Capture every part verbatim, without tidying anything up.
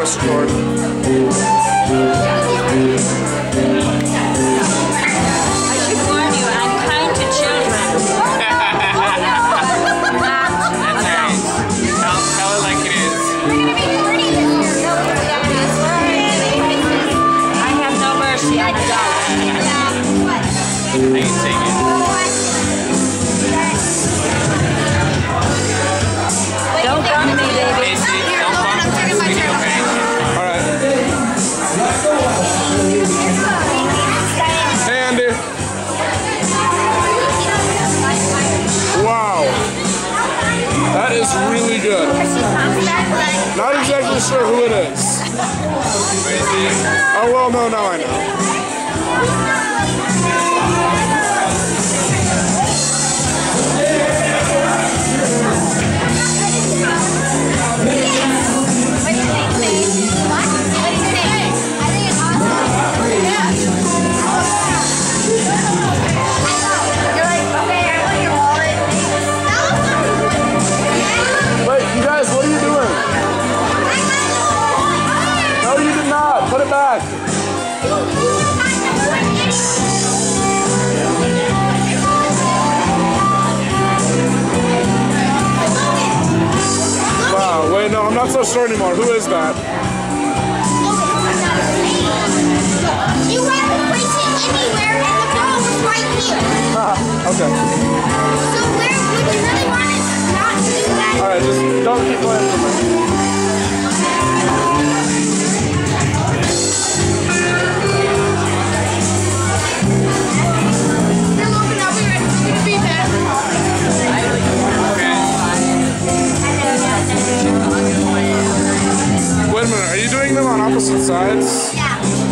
best, Jordan. I should warn you, I'm kind to children. Not adults. Tell, tell it like it is. I have no mercy on adults. I can take it. Don't bump me, baby. Hey, see, don't bump this video, okay? Alright. Hey, Andy. Wow. That is really good. Not exactly sure who it is. Oh, well, no, now I know. Wait, you guys, what are you doing? No, you did not. Put it back. Wow, wait, no, I'm not so sure anymore. Who is that? You have to place it anywhere and the ball was right here. Ah, okay. So where would you really want it not to do that? Alright, just don't keep playing for me. You're looking up here. It's going to be there. Wait a minute, are you doing them on opposite sides? Yeah.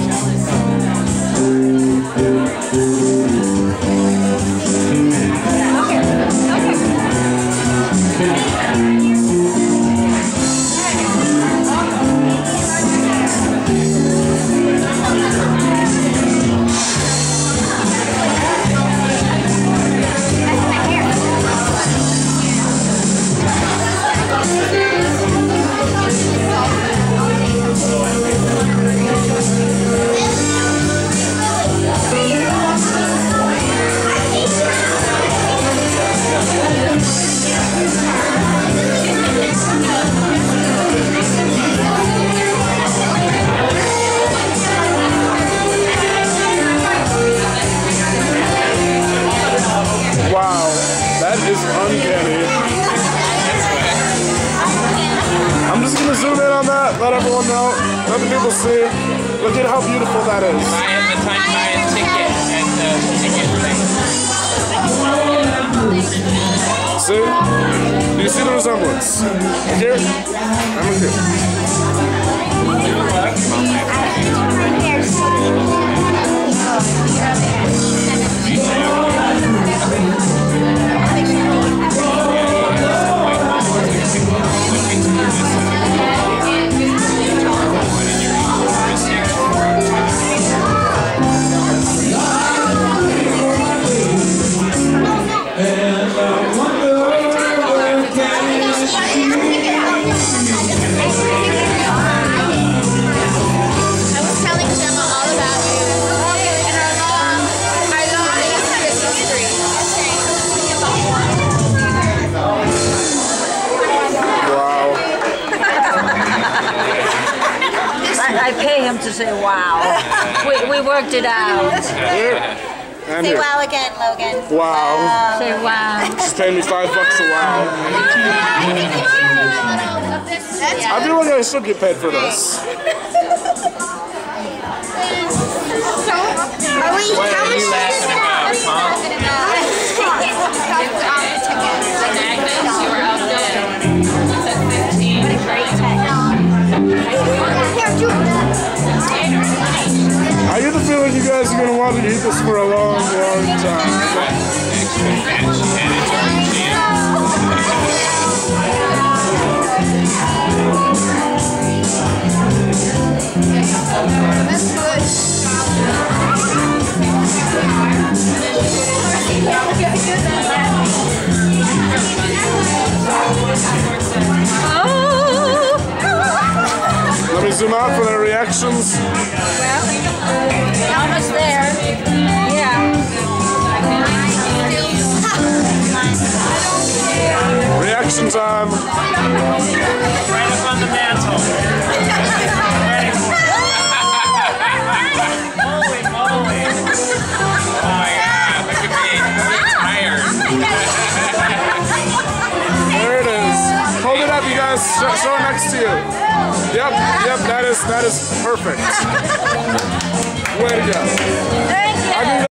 Wow, that is uncanny. I'm just gonna zoom in on that, let everyone know, let the people see. Look at how beautiful that is. I have the time to buy a ticket at the ticket thing. See? Do you see the resemblance? Right here? I'm right here. I pay him to say wow. We, we worked it out. Here. And Say here. wow again, Logan. Wow. Say wow. Just pay me five bucks a wow. I feel like I should get paid for this. Are we, What how are much you laughing about, huh? Agnes, you were out there. It's at fifteen. I get the feeling you guys are going to want to eat this for a long, long time. That's good. Let me zoom out for their reactions? Well, almost there. Yeah. Reaction time. Right up on the mantle. Ready for it. Holy moly. Oh my God, look at me. I'm tired. There it is. Hold it up, you guys. Show, show it next to you. Yep, yep, that is that is perfect. Way to go. Thank you.